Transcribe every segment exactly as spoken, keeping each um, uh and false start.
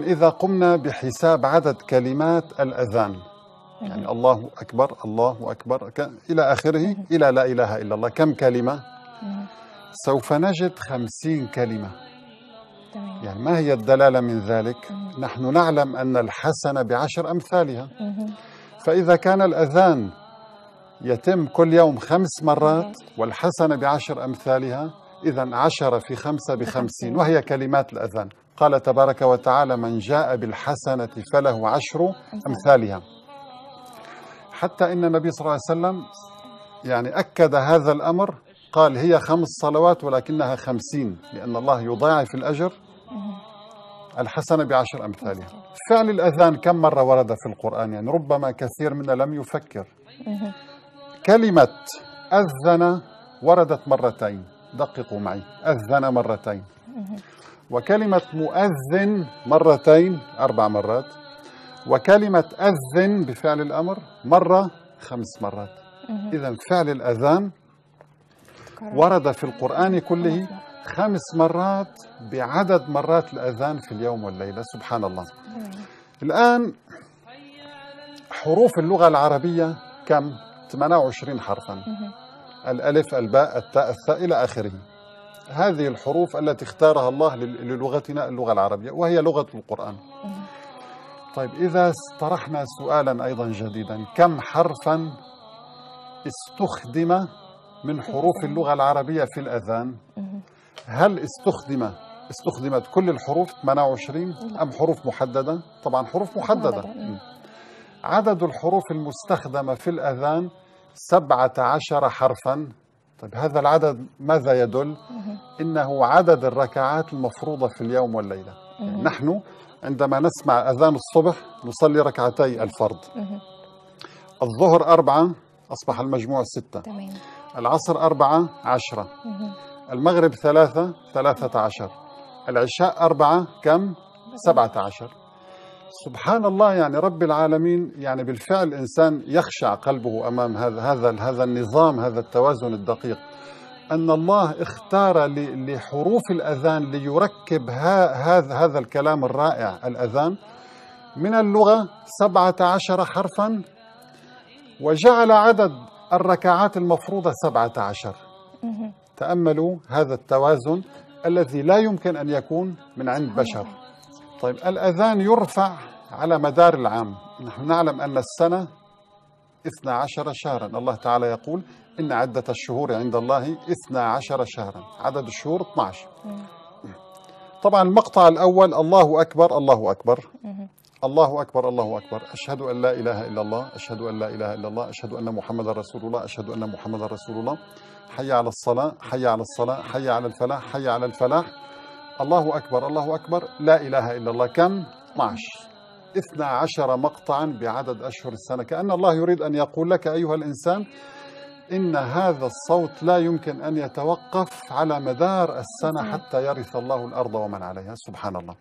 إذا قمنا بحساب عدد كلمات الأذان، يعني الله أكبر الله أكبر إلى آخره إلى لا إله إلا الله، كم كلمة؟ سوف نجد خمسين كلمة. يعني ما هي الدلالة من ذلك؟ نحن نعلم أن الحسنة بعشر أمثالها، فإذا كان الأذان يتم كل يوم خمس مرات والحسنة بعشر أمثالها، إذن عشرة في خمسة بخمسين، وهي كلمات الأذان. قال تبارك وتعالى: من جاء بالحسنة فله عشر أمثالها. حتى إن النبي صلى الله عليه وسلم يعني أكد هذا الأمر، قال: هي خمس صلوات ولكنها خمسين، لأن الله يضاعف الأجر الحسنة بعشر أمثالها. فعل الأذان كم مرة ورد في القرآن؟ يعني ربما كثير منا لم يفكر. كلمة أذن وردت مرتين، دققوا معي، أذن مرتين. وكلمة مؤذن مرتين، أربع مرات. وكلمة أذن بفعل الأمر مرة، خمس مرات. إذن فعل الأذان ورد في القرآن كله خمس مرات بعدد مرات الأذان في اليوم والليلة. سبحان الله. الآن حروف اللغة العربية كم؟ ثمانية وعشرين حرفا، الألف الباء التاء الثاء إلى آخره. هذه الحروف التي اختارها الله للغتنا اللغة العربية، وهي لغة القرآن. طيب، إذا طرحنا سؤالا أيضا جديدا: كم حرفا استخدم من حروف اللغة العربية في الأذان؟ هل استخدم استخدمت كل الحروف ثمانية وعشرين أم حروف محددة؟ طبعا حروف محددة. عدد الحروف المستخدمة في الأذان سبعة عشر حرفا. طيب، هذا العدد ماذا يدل؟ إنه عدد الركعات المفروضة في اليوم والليلة. يعني نحن عندما نسمع أذان الصبح نصلي ركعتي الفرض. الظهر أربعة، أصبح المجموع ستة. العصر أربعة، عشرة. المغرب ثلاثة، ثلاثة عشر. العشاء أربعة، كم؟ سبعة عشر. سبحان الله. يعني رب العالمين، يعني بالفعل الإنسان يخشع قلبه أمام هذا هذا هذا النظام، هذا التوازن الدقيق، أن الله اختار لحروف الأذان ليركب هذا هذا الكلام الرائع، الأذان من اللغة سبعة عشر حرفا، وجعل عدد الركعات المفروضة سبعة عشر. تأملوا هذا التوازن الذي لا يمكن أن يكون من عند بشر. طيب، الأذان يرفع على مدار العام. نحن نعلم أن السنة اثنا عشر شهرا. الله تعالى يقول: إن عدة الشهور عند الله اثنا عشر شهرا. عدد الشهور اثنا عشر. طبعا المقطع الأول: الله أكبر الله أكبر الله أكبر الله أكبر، أشهد أن لا إله إلا الله، أشهد أن لا إله إلا الله، أشهد أن محمد رسول الله، أشهد أن محمد رسول الله، حي على الصلاة حي على الصلاة حي على الفلاح حي على الفلاح، الله أكبر الله أكبر، لا إله إلا الله. كم؟ اثنا عشر. اثنا عشر مقطعا بعدد أشهر السنة. كأن الله يريد أن يقول لك أيها الإنسان إن هذا الصوت لا يمكن أن يتوقف على مدار السنة حتى يرث الله الأرض ومن عليها. سبحان الله.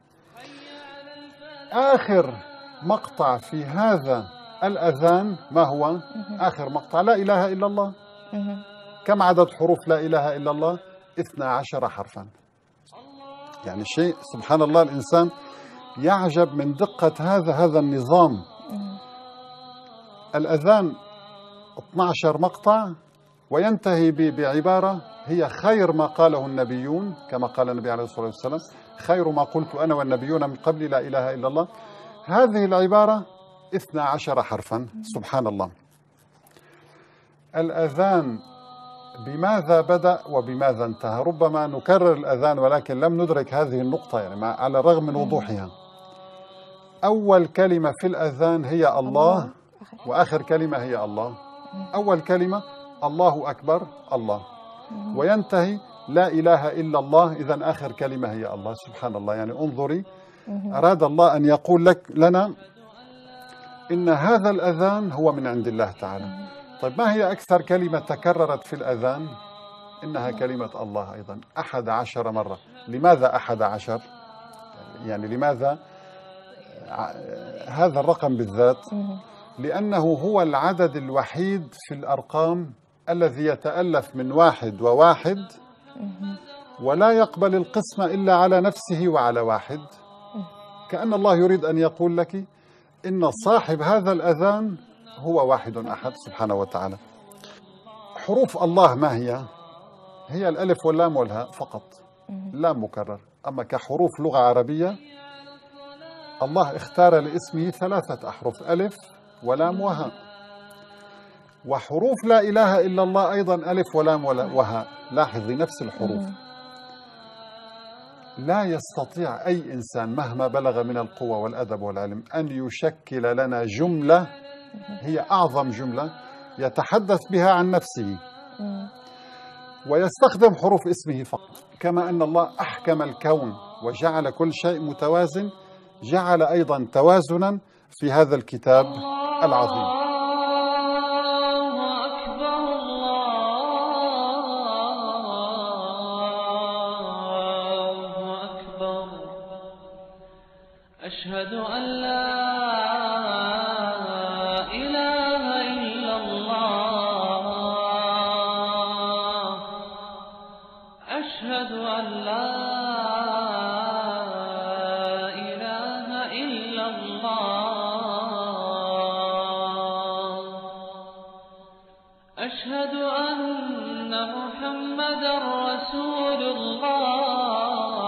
آخر مقطع في هذا الأذان ما هو؟ آخر مقطع لا إله إلا الله. كم عدد حروف لا إله إلا الله؟ اثنا عشر حرفا. يعني شيء سبحان الله، الإنسان يعجب من دقة هذا هذا النظام. الأذان اثنا عشر مقطع وينتهي بعبارة هي خير ما قاله النبيون، كما قال النبي عليه الصلاة والسلام: خير ما قلت أنا والنبيون من قبل لا إله إلا الله. هذه العبارة اثنا عشر حرفا. سبحان الله. الأذان بماذا بدأ وبماذا انتهى؟ ربما نكرر الأذان ولكن لم ندرك هذه النقطة، يعني على الرغم من وضوحها. أول كلمة في الأذان هي الله، وآخر كلمة هي الله. أول كلمة الله أكبر الله، وينتهي لا إله إلا الله، إذن آخر كلمة هي الله. سبحان الله. يعني انظري، أراد الله أن يقول لك لنا إن هذا الأذان هو من عند الله تعالى. طيب، ما هي أكثر كلمة تكررت في الأذان؟ إنها كلمة الله أيضا، أحد عشر مرة. لماذا أحد عشر؟ يعني لماذا هذا الرقم بالذات؟ لأنه هو العدد الوحيد في الأرقام الذي يتألف من واحد وواحد، ولا يقبل القسمة إلا على نفسه وعلى واحد. كأن الله يريد أن يقول لك إن صاحب هذا الأذان هو واحد أحد سبحانه وتعالى. حروف الله ما هي؟ هي الألف واللام والهاء فقط، لام مكرر. أما كحروف لغة عربية الله اختار لاسمه ثلاثة أحرف، ألف ولام وهاء. وحروف لا إله إلا الله أيضا ألف ولام وهاء. لاحظي نفس الحروف. لا يستطيع أي إنسان مهما بلغ من القوة والأدب والعلم أن يشكل لنا جملة هي أعظم جملة يتحدث بها عن نفسه، ويستخدم حروف اسمه فقط. كما أن الله أحكم الكون وجعل كل شيء متوازن، جعل أيضا توازنا في هذا الكتاب العظيم. أشهد أن لا إله إلا الله. أشهد أن لا إله إلا الله. أشهد أن محمدا رسول الله.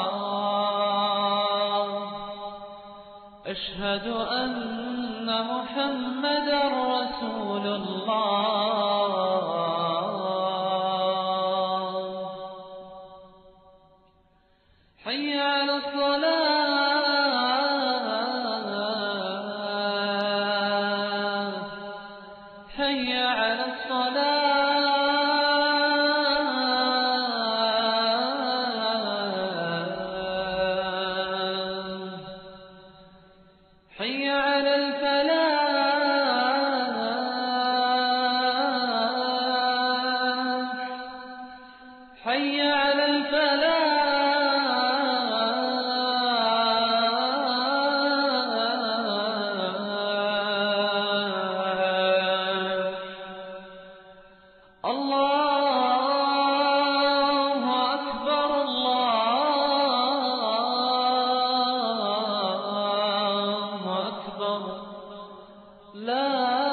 أشهد أن محمدا رسول الله. حي على الصلاة. حي على الصلاة. حي على الفلاح. حي على الفلاح. الله أكبر. الله أكبر. لا